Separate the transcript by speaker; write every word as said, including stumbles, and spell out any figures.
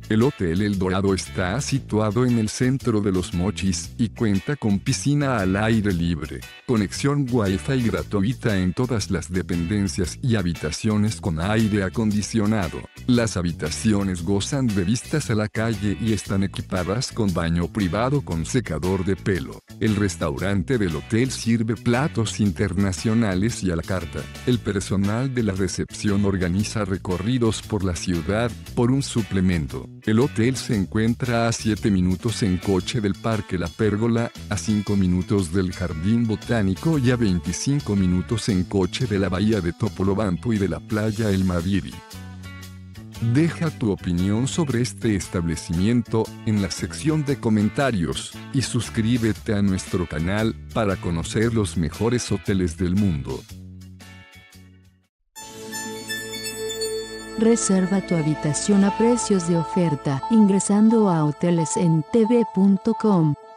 Speaker 1: El Hotel El Dorado está situado en el centro de Los Mochis y cuenta con piscina al aire libre, conexión Wi-Fi gratuita en todas las dependencias y habitaciones con aire acondicionado. Las habitaciones gozan de vistas a la calle y están equipadas con baño privado con secador de pelo. El restaurante del hotel sirve platos internacionales y a la carta. El personal de la recepción organiza recorridos por la ciudad. Por un suplemento, el hotel se encuentra a siete minutos en coche del Parque La Pérgola, a cinco minutos del Jardín Botánico y a veinticinco minutos en coche de la bahía de Topolobampo y de la playa El Maviri. Deja tu opinión sobre este establecimiento en la sección de comentarios y suscríbete a nuestro canal para conocer los mejores hoteles del mundo.
Speaker 2: Reserva tu habitación a precios de oferta ingresando a hoteles en t v punto com.